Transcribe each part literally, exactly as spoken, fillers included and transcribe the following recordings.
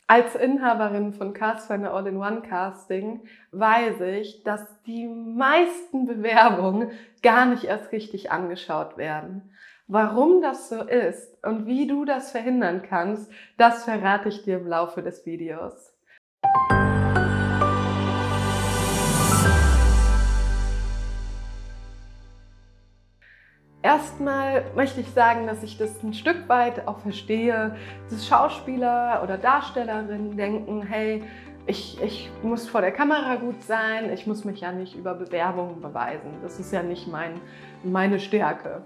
Als Inhaberin von Castfinder All-in-One Casting weiß ich, dass die meisten Bewerbungen gar nicht erst richtig angeschaut werden. Warum das so ist und wie du das verhindern kannst, das verrate ich dir im Laufe des Videos. Erstmal möchte ich sagen, dass ich das ein Stück weit auch verstehe, dass Schauspieler oder Darstellerinnen denken, hey, ich, ich muss vor der Kamera gut sein, ich muss mich ja nicht über Bewerbungen beweisen. Das ist ja nicht mein, meine Stärke.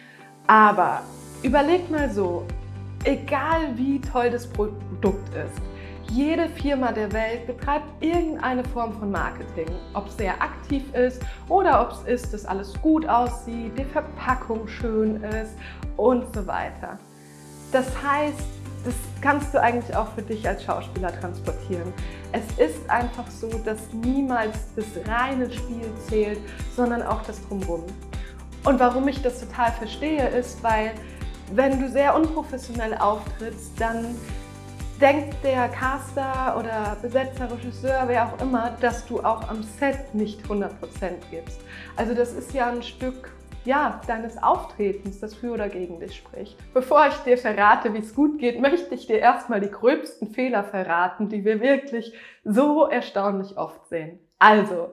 Aber überleg mal so, egal wie toll das Produkt ist, jede Firma der Welt betreibt irgendeine Form von Marketing. Ob es sehr aktiv ist oder ob es ist, dass alles gut aussieht, die Verpackung schön ist und so weiter. Das heißt, das kannst du eigentlich auch für dich als Schauspieler transportieren. Es ist einfach so, dass niemals das reine Spiel zählt, sondern auch das Drumherum. Und warum ich das total verstehe, ist, weil wenn du sehr unprofessionell auftrittst, dann denkt der Caster oder Besetzer, Regisseur, wer auch immer, dass du auch am Set nicht hundert Prozent gibst. Also das ist ja ein Stück ja, deines Auftretens, das für oder gegen dich spricht. Bevor ich dir verrate, wie es gut geht, möchte ich dir erstmal die gröbsten Fehler verraten, die wir wirklich so erstaunlich oft sehen. Also,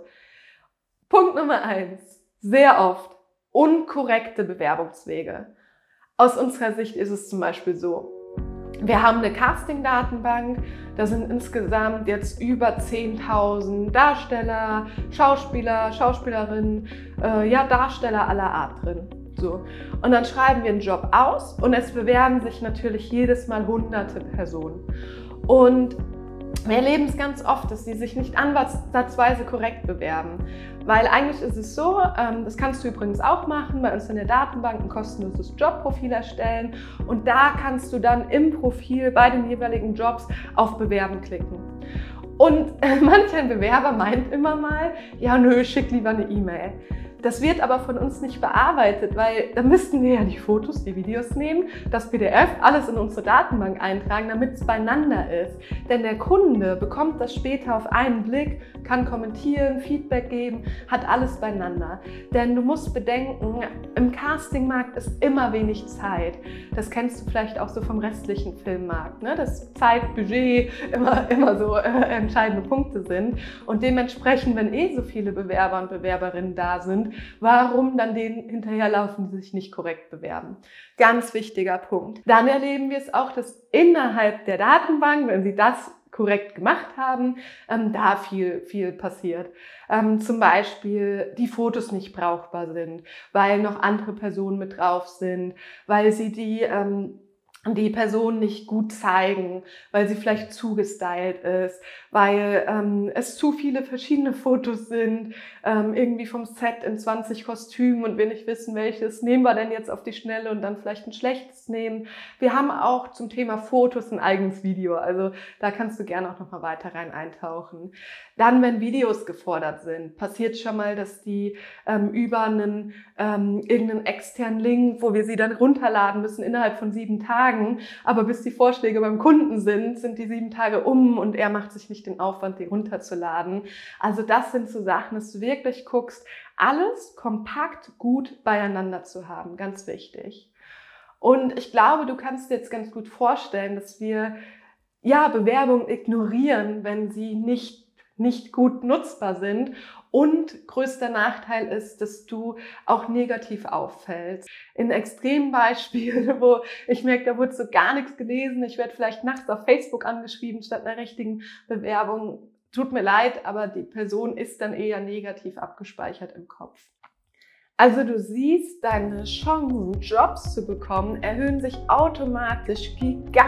Punkt Nummer eins, sehr oft unkorrekte Bewerbungswege. Aus unserer Sicht ist es zum Beispiel so: Wir haben eine Casting-Datenbank, da sind insgesamt jetzt über zehntausend Darsteller, Schauspieler, Schauspielerinnen, äh, ja, Darsteller aller Art drin. So. Und dann schreiben wir einen Job aus und es bewerben sich natürlich jedes Mal hunderte Personen. Und wir erleben es ganz oft, dass sie sich nicht ansatzweise korrekt bewerben. Weil eigentlich ist es so, das kannst du übrigens auch machen, bei uns in der Datenbank ein kostenloses Jobprofil erstellen und da kannst du dann im Profil bei den jeweiligen Jobs auf Bewerben klicken. Und manch ein Bewerber meint immer mal, ja nö, schick lieber eine E-Mail. Das wird aber von uns nicht bearbeitet, weil da müssten wir ja die Fotos, die Videos nehmen, das P D F, alles in unsere Datenbank eintragen, damit es beieinander ist. Denn der Kunde bekommt das später auf einen Blick, kann kommentieren, Feedback geben, hat alles beieinander. Denn du musst bedenken, im Castingmarkt ist immer wenig Zeit. Das kennst du vielleicht auch so vom restlichen Filmmarkt, ne? Dass Zeit, Budget immer, immer so äh, entscheidende Punkte sind. Und dementsprechend, wenn eh so viele Bewerber und Bewerberinnen da sind, warum dann denen hinterherlaufen, die sich nicht korrekt bewerben? Ganz wichtiger Punkt. Dann erleben wir es auch, dass innerhalb der Datenbank, wenn sie das korrekt gemacht haben, ähm, da viel, viel passiert. Ähm, zum Beispiel die Fotos nicht brauchbar sind, weil noch andere Personen mit drauf sind, weil sie die ähm, die Person nicht gut zeigen, weil sie vielleicht zu gestylt ist, weil ähm, es zu viele verschiedene Fotos sind, ähm, irgendwie vom Set in zwanzig Kostümen und wir nicht wissen, welches nehmen wir denn jetzt auf die Schnelle und dann vielleicht ein schlechtes nehmen. Wir haben auch zum Thema Fotos ein eigenes Video, also da kannst du gerne auch noch mal weiter rein eintauchen. Dann, wenn Videos gefordert sind, passiert schon mal, dass die ähm, über einen ähm, irgendeinen externen Link, wo wir sie dann runterladen müssen innerhalb von sieben Tagen, aber bis die Vorschläge beim Kunden sind, sind die sieben Tage um und er macht sich nicht den Aufwand, die runterzuladen. Also das sind so Sachen, dass du wirklich guckst, alles kompakt gut beieinander zu haben, ganz wichtig. Und ich glaube, du kannst dir jetzt ganz gut vorstellen, dass wir ja Bewerbungen ignorieren, wenn sie nicht nicht gut nutzbar sind. Und größter Nachteil ist, dass du auch negativ auffällst. In Extrembeispielen, wo ich merke, da wurde so gar nichts gelesen, ich werde vielleicht nachts auf Facebook angeschrieben statt einer richtigen Bewerbung. Tut mir leid, aber die Person ist dann eher negativ abgespeichert im Kopf. Also du siehst, deine Chancen, Jobs zu bekommen, erhöhen sich automatisch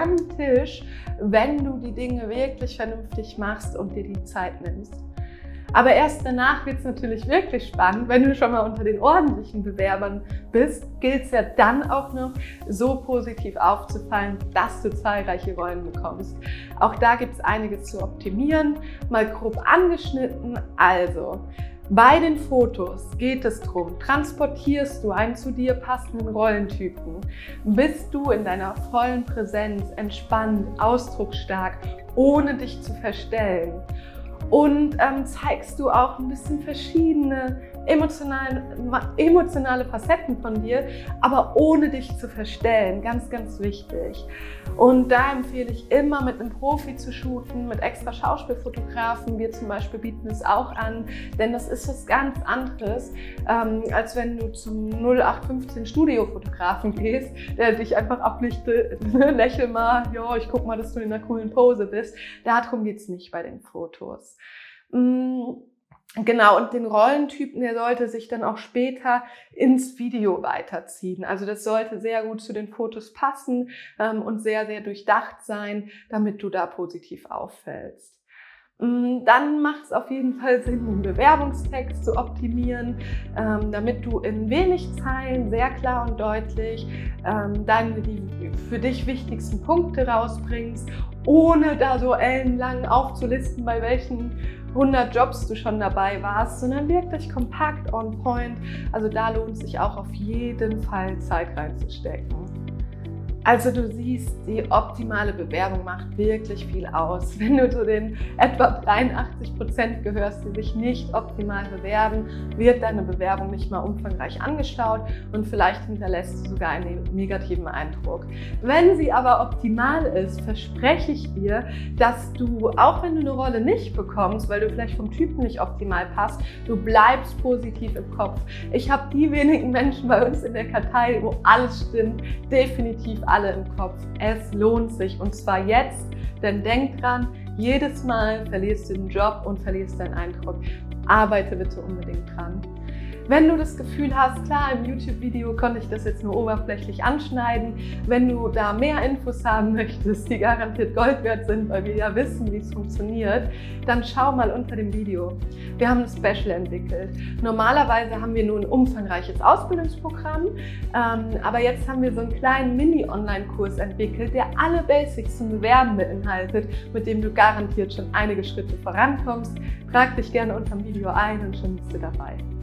gigantisch, wenn du die Dinge wirklich vernünftig machst und dir die Zeit nimmst. Aber erst danach wird es natürlich wirklich spannend. Wenn du schon mal unter den ordentlichen Bewerbern bist, gilt es ja dann auch noch, so positiv aufzufallen, dass du zahlreiche Rollen bekommst. Auch da gibt es einiges zu optimieren, mal grob angeschnitten. Also, bei den Fotos geht es darum, transportierst du einen zu dir passenden Rollentypen? Bist du in deiner vollen Präsenz entspannt, ausdrucksstark, ohne dich zu verstellen? Und ähm, zeigst du auch ein bisschen verschiedene emotionale, emotionale Facetten von dir, aber ohne dich zu verstellen. Ganz, ganz wichtig. Und da empfehle ich immer, mit einem Profi zu shooten, mit extra Schauspielfotografen. Wir zum Beispiel bieten es auch an, denn das ist was ganz anderes, ähm, als wenn du zum null acht fünfzehn Studiofotografen gehst, der dich einfach ablichtet, lächel mal, ja, ich guck mal, dass du in einer coolen Pose bist. Darum geht es nicht bei den Fotos. Genau, und den Rollentypen, der sollte sich dann auch später ins Video weiterziehen. Also das sollte sehr gut zu den Fotos passen ähm, und sehr, sehr durchdacht sein, damit du da positiv auffällst. Dann macht es auf jeden Fall Sinn, den Bewerbungstext zu optimieren, ähm, damit du in wenig Zeilen sehr klar und deutlich ähm, deine, die für dich wichtigsten Punkte rausbringst, ohne da so ellenlang aufzulisten, bei welchen hundert Jobs du schon dabei warst, sondern wirklich kompakt, on point. Also da lohnt es sich auch auf jeden Fall Zeit reinzustecken. Also du siehst, die optimale Bewerbung macht wirklich viel aus. Wenn du zu den etwa dreiundachtzig Prozent gehörst, die sich nicht optimal bewerben, wird deine Bewerbung nicht mal umfangreich angeschaut und vielleicht hinterlässt du sogar einen negativen Eindruck. Wenn sie aber optimal ist, verspreche ich dir, dass du, auch wenn du eine Rolle nicht bekommst, weil du vielleicht vom Typen nicht optimal passt, du bleibst positiv im Kopf. Ich habe die wenigen Menschen bei uns in der Kartei, wo alles stimmt, definitiv alle im Kopf. Es lohnt sich und zwar jetzt, denn denk dran, jedes Mal verlierst du den Job und verlierst deinen Eindruck. Arbeite bitte unbedingt dran. Wenn du das Gefühl hast, klar, im YouTube-Video konnte ich das jetzt nur oberflächlich anschneiden, wenn du da mehr Infos haben möchtest, die garantiert Gold wert sind, weil wir ja wissen, wie es funktioniert, dann schau mal unter dem Video. Wir haben ein Special entwickelt. Normalerweise haben wir nur ein umfangreiches Ausbildungsprogramm, ähm, aber jetzt haben wir so einen kleinen Mini-Online-Kurs entwickelt, der alle Basics zum Bewerben beinhaltet, mit dem du garantiert schon einige Schritte vorankommst. Trag dich gerne unter dem Video ein und schon bist du dabei.